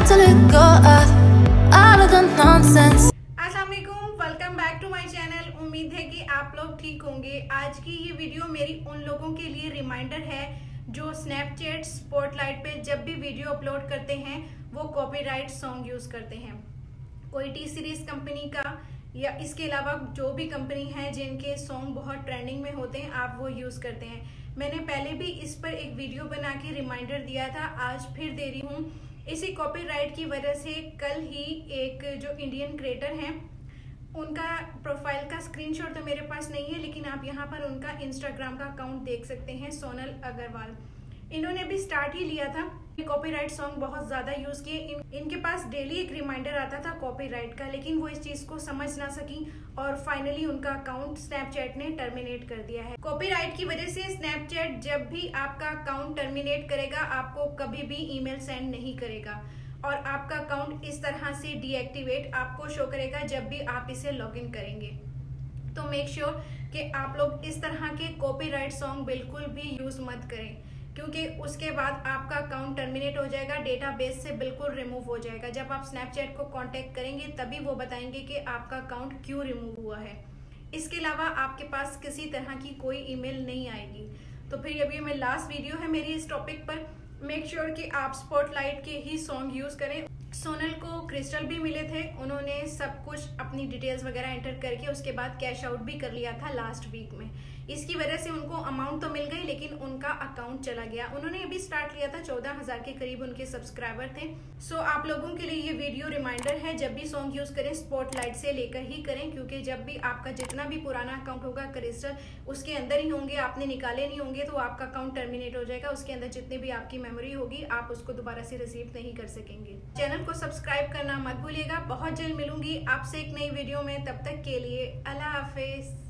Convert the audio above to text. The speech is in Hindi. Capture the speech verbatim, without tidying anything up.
to let go of all of the nonsense. अस्सलाम वालेकुम, welcome back to my channel. उम्मीद है कि आप लोग ठीक होंगे। आज की ये वीडियो मेरी उन लोगों के लिए रिमाइंडर है जो स्नैपचैट स्पॉटलाइट पे जब भी वीडियो अपलोड करते हैं वो कॉपीराइट सॉन्ग यूज करते हैं। कोई टी सीरीज कंपनी का या इसके अलावा जो भी कंपनी है जिनके सॉन्ग बहुत ट्रेंडिंग में होते हैं, आप वो यूज करते हैं। मैंने पहले भी इस पर एक वीडियो बना के रिमाइंडर दिया था, आज फिर दे रही हूँ। इसी कॉपीराइट की वजह से कल ही एक जो इंडियन क्रिएटर हैं उनका प्रोफाइल का स्क्रीनशॉट तो मेरे पास नहीं है, लेकिन आप यहाँ पर उनका इंस्टाग्राम का अकाउंट देख सकते हैं, सोनल अग्रवाल। इन्होंने भी स्टार्ट ही लिया था कॉपीराइट सॉन्ग बहुत ज्यादा यूज किए। इन, इनके पास डेली एक रिमाइंडर आता था कॉपीराइट का, लेकिन वो इस चीज को समझ ना सकी और फाइनली उनका अकाउंट स्नैपचैट ने टर्मिनेट कर दिया है। कॉपीराइट की वजह से स्नैपचैट जब भी आपका अकाउंट टर्मिनेट करेगा आपको कभी भी ईमेल सेंड नहीं करेगा और आपका अकाउंट इस तरह से डीएक्टिवेट आपको शो करेगा जब भी आप इसे लॉग इन करेंगे। तो मेक श्योर sure कि आप लोग इस तरह के कॉपीराइट सॉन्ग बिल्कुल भी यूज मत करें, क्योंकि उसके बाद आपका अकाउंट टर्मिनेट हो जाएगा, डेटाबेस से बिल्कुल रिमूव हो जाएगा। जब आप स्नैपचैट को कांटेक्ट करेंगे तभी वो बताएंगे कि आपका अकाउंट क्यों रिमूव हुआ है। इसके अलावा आपके पास किसी तरह की कोई ईमेल नहीं आएगी। तो फिर अभी मैं लास्ट वीडियो है मेरी इस टॉपिक पर। मेक श्योर sure कि आप स्पॉटलाइट के ही सॉन्ग यूज करें। सोनल को क्रिस्टल भी मिले थे, उन्होंने सब कुछ अपनी डिटेल्स वगैरह एंटर करके उसके बाद कैश आउट भी कर लिया था लास्ट वीक में। इसकी वजह से उनको अमाउंट तो मिल गई लेकिन उनका अकाउंट चला गया। उन्होंने अभी स्टार्ट किया था, चौदह हजार के करीब उनके सब्सक्राइबर थे। सो आप लोगों के लिए ये वीडियो रिमाइंडर है, जब भी सॉन्ग यूज करें स्पॉटलाइट से लेकर ही करें, क्योंकि जब भी आपका जितना भी पुराना अकाउंट होगा क्रिस्टल उसके अंदर ही होंगे, आपने निकाले नहीं होंगे तो आपका अकाउंट टर्मिनेट हो जाएगा। उसके अंदर जितनी भी आपकी मेमोरी होगी आप उसको दोबारा से रिसीव नहीं कर सकेंगे। चैनल को सब्सक्राइब करना मत भूलिएगा। बहुत जल्द मिलूंगी आपसे एक नई वीडियो में, तब तक के लिए अल्लाह हाफिज।